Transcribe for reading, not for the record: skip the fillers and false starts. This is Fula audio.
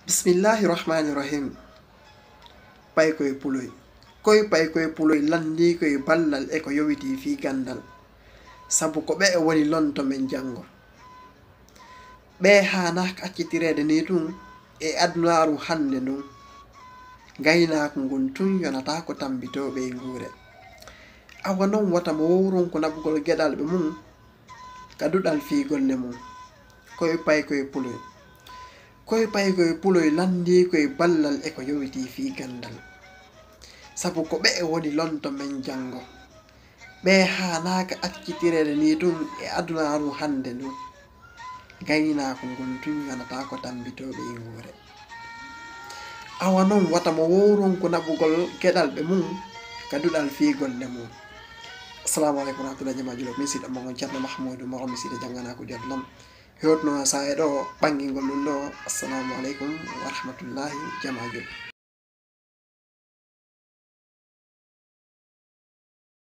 Bismillahirrahmanirrahim. Pay koye puloy koye pay koye puloy landi koye ballal e ko yowiti fi gandal sabu ko ɓe woni lonto men jango ɓe hanaka accitirede ni tun e adnaru hande ndun gaynaku ngun tun yonata ko tambitoɓe e guure awa non wata mo wowron ko nabugol gueɗal ɓe mum kaduɗal fi golle mum koye pay koye puloy koye pay koye puloy landi koye ballal e ko yowiti fi gandal sabu ko ɓe woni lonto men jango ɓe hanaka accitirede ni tun e adunaru hande ndun gaynaku ngun tun yonata ko tambitoɓe e guure awa non wata mo wowron ko nabugol gueɗal ɓe mum kaduɗal fi golle mum. Assalamu aleykum warahmatullahi jamajulo min siɗo mogon ceerno Mahmoudou Moro mi siɗo jangana ko diatlam hewtno sa e ɗo ɓangguingol ɗum ɗo. Assalamu aleykum warahmatullahi jamajul.